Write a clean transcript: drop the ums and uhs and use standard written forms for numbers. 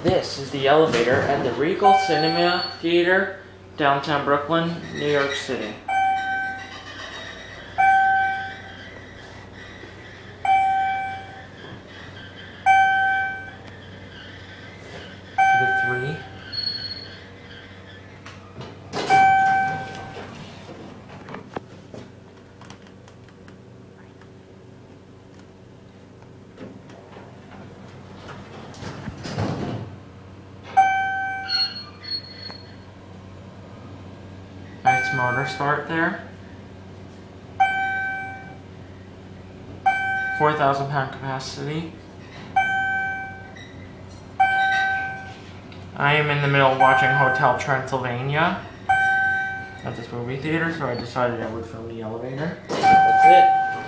This is the elevator at the Regal Cinema Theater, Downtown Brooklyn, New York City. The 3. Nice motor start there. 4,000 pound capacity. I am in the middle of watching Hotel Transylvania at this movie theater, so I decided I would film the elevator. That's it.